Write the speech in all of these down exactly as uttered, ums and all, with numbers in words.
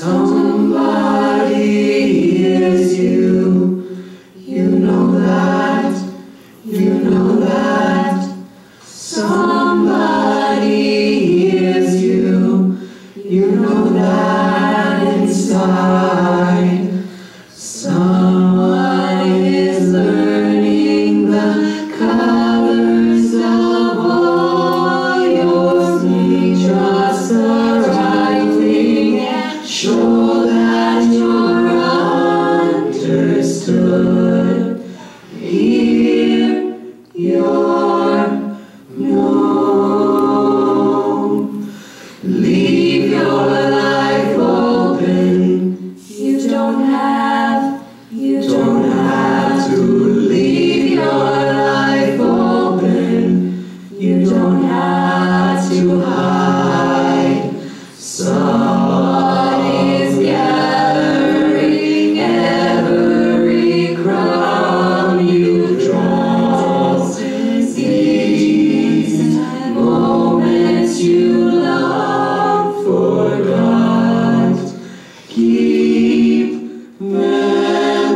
Somebody hears you. You know that. You know that. Somebody hears you. You know that inside. Someone is learning the colors of all your sleep. Just the right thing and show that you're understood. Hear your no. Leave your life open. You don't have, you don't have to leave your life open. You don't have to hide. Somebody's gathering every crumb you drop. These moments you long forgot. Keep them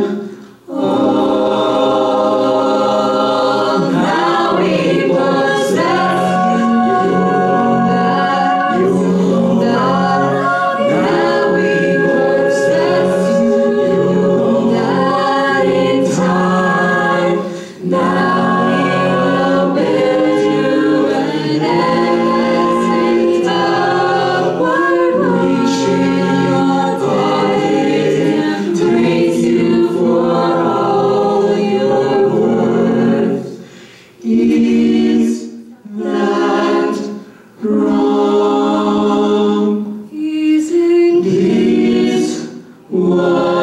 all. Now we possess you. Now we possess you. That in time. Now we'll build you an endless upward reaching your pocket. Praise you for all your worth. Is that wrong? Isn't this what